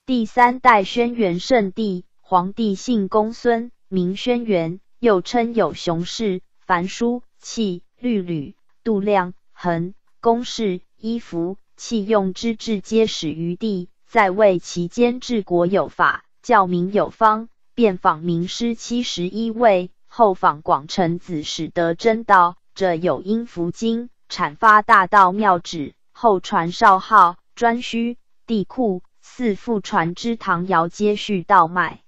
第三代轩辕圣帝，皇帝姓公孙，名轩辕，又称有熊氏、樊叔、器、律吕、度量、衡、公氏、衣服、器用之制皆始于帝，在位期间治国有法，教民有方，遍访名师71位，后访广成子始得真道，者有阴符经、阐发大道妙旨，后传少昊、颛顼、帝喾、四父传之唐尧皆续道脉。